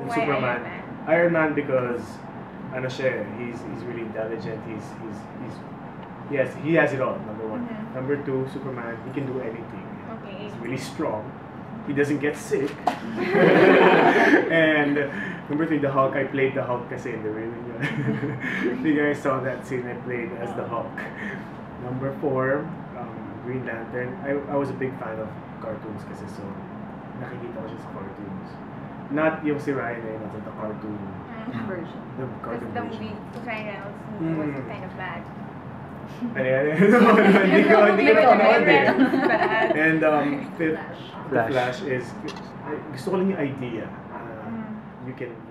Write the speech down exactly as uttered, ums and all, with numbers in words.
Why Superman. Iron Man? Iron Man because ano siya, eh, he's he's really intelligent. He's he's he's he has he has it all. Number one. Mhm. Number two, Superman. He can do anything. Okay. He's really strong. He doesn't get sick. And number three, the Hulk. I played the Hulk kasi in the real yun. If you guys saw that scene, I played as the Hulk. Number four, um, Green Lantern. I, I was a big fan of cartoons kasi so nakikita ko siya sa cartoons. Not yung si Ryan eh, not the cartoon. Mhm. Version. The Because cartoon the version. movie, the Ryan Reynolds movie was Mm. kind of bad. Ano yan? Hindi ko, hindi ko Ryan panood eh. Reynolds is bad. And um, the, Flash. the Flash. Flash is, gusto ko lang yung idea. Uh, Mm. you can